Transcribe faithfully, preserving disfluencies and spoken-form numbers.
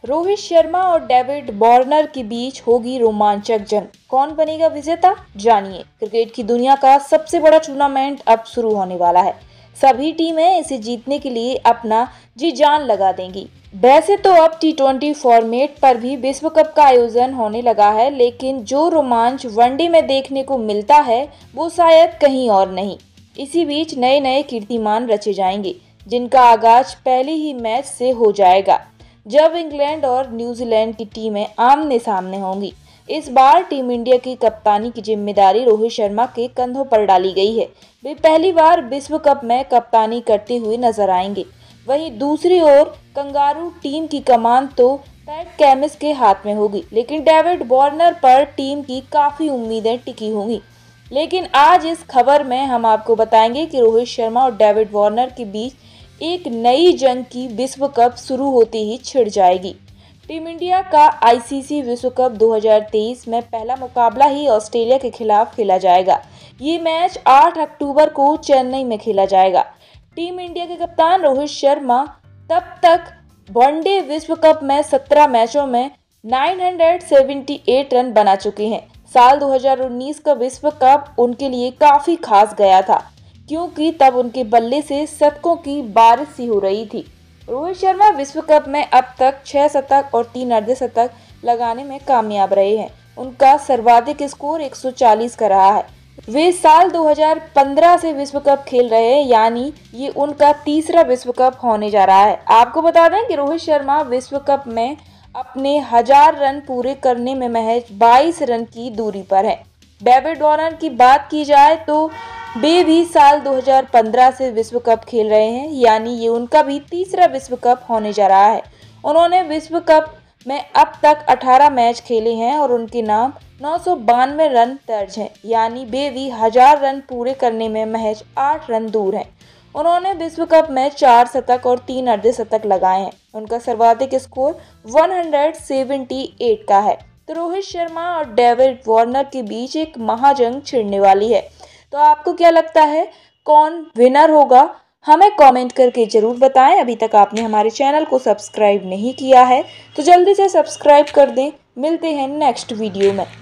रोहित शर्मा और David Warner के बीच होगी रोमांचक जंग। कौन बनेगा विजेता, जानिए। क्रिकेट की दुनिया का सबसे बड़ा टूर्नामेंट अब शुरू होने वाला है। सभी टीमें इसे जीतने के लिए अपना जी जान लगा देंगी। वैसे तो अब टी ट्वेंटी फॉर्मेट पर भी विश्व कप का आयोजन होने लगा है, लेकिन जो रोमांच वनडे में देखने को मिलता है वो शायद कहीं और नहीं। इसी बीच नए नए कीर्तिमान रचे जाएंगे, जिनका आगाज पहले ही मैच से हो जाएगा, जब इंग्लैंड और न्यूजीलैंड की टीमें आमने सामने होंगी। इस बार टीम इंडिया की कप्तानी की जिम्मेदारी रोहित शर्मा के कंधों पर डाली गई है। वे पहली बार विश्व कप में कप्तानी करते हुए नजर आएंगे। वहीं दूसरी ओर कंगारू टीम की कमान तो पैट कैमिस के हाथ में होगी, लेकिन डेविड वार्नर पर टीम की काफी उम्मीदें टिकी होंगी। लेकिन आज इस खबर में हम आपको बताएंगे कि रोहित शर्मा और डेविड वार्नर के बीच एक नई जंग की विश्व कप शुरू होते ही छिड़ जाएगी। टीम इंडिया का आईसीसी विश्व कप दो हज़ार तेईस में पहला मुकाबला ही ऑस्ट्रेलिया के खिलाफ खेला जाएगा। ये मैच आठ अक्टूबर को चेन्नई में खेला जाएगा। टीम इंडिया के कप्तान रोहित शर्मा तब तक वनडे विश्व कप में सत्रह मैचों में नौ सौ अठहत्तर रन बना चुके हैं। साल दो हज़ार उन्नीस का विश्व कप उनके लिए काफी खास गया था, क्योंकि तब उनके बल्ले से शतकों की बारिश सी हो रही थी। रोहित शर्मा विश्व कप में अब तक छह शतक और तीन अर्धशतक लगाने में कामयाब रहे हैं। उनका सर्वाधिक स्कोर एक सौ चालीस का रहा है। वे साल दो हज़ार पंद्रह से विश्व कप खेल रहे हैं, यानी ये उनका तीसरा विश्व कप होने जा रहा है। आपको बता दें कि रोहित शर्मा विश्व कप में अपने हजार रन पूरे करने में महज बाईस रन की दूरी पर है। डेविड वार्नर की बात की जाए तो वे भी साल दो हज़ार पंद्रह से विश्व कप खेल रहे हैं, यानी ये उनका भी तीसरा विश्व कप होने जा रहा है। उन्होंने विश्व कप में अब तक अठारह मैच खेले हैं और उनके नाम नौ सौ बानवे रन दर्ज हैं, यानी वे भी हजार रन पूरे करने में महज आठ रन दूर हैं। उन्होंने विश्व कप में चार शतक और तीन अर्धशतक लगाए हैं। उनका सर्वाधिक स्कोर एक सौ अठहत्तर का है। तो रोहित शर्मा और डेविड वार्नर के बीच एक महाजंग छिड़ने वाली है। तो आपको क्या लगता है, कौन विनर होगा? हमें कमेंट करके जरूर बताएं। अभी तक आपने हमारे चैनल को सब्सक्राइब नहीं किया है तो जल्दी से सब्सक्राइब कर दें। मिलते हैं नेक्स्ट वीडियो में।